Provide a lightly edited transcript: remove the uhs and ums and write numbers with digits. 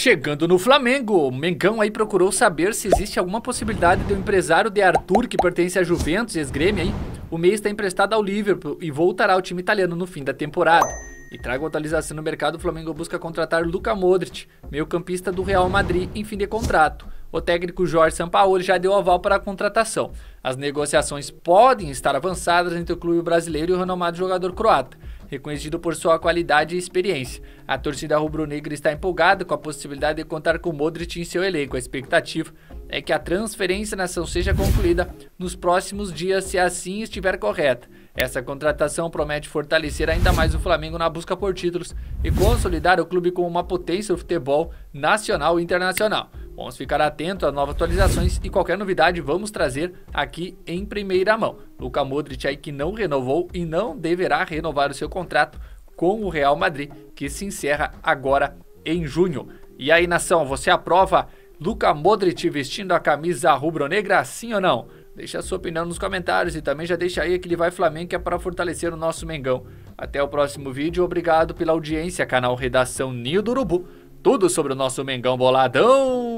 Chegando no Flamengo, o Mengão aí procurou saber se existe alguma possibilidade do empresário de Arthur, que pertence à Juventus, ex-Grêmio aí. O meia está emprestado ao Liverpool e voltará ao time italiano no fim da temporada. E trago atualização no mercado, o Flamengo busca contratar Luka Modric, meio-campista do Real Madrid, em fim de contrato. O técnico Jorge Sampaoli já deu aval para a contratação. As negociações podem estar avançadas entre o clube brasileiro e o renomado jogador croata, reconhecido por sua qualidade e experiência. A torcida rubro-negra está empolgada com a possibilidade de contar com Modric em seu elenco. A expectativa é que a transferência nação seja concluída nos próximos dias, se assim estiver correta. Essa contratação promete fortalecer ainda mais o Flamengo na busca por títulos e consolidar o clube como uma potência do futebol nacional e internacional. Vamos ficar atentos a novas atualizações e qualquer novidade vamos trazer aqui em primeira mão. Luka Modric aí que não renovou e não deverá renovar o seu contrato com o Real Madrid, que se encerra agora em junho. E aí, nação, você aprova Luka Modric vestindo a camisa rubro-negra, sim ou não? Deixa a sua opinião nos comentários e também já deixa aí aquele Vai Flamengo, que é para fortalecer o nosso Mengão. Até o próximo vídeo, obrigado pela audiência, canal Redação Ninho do Urubu. Tudo sobre o nosso Mengão boladão.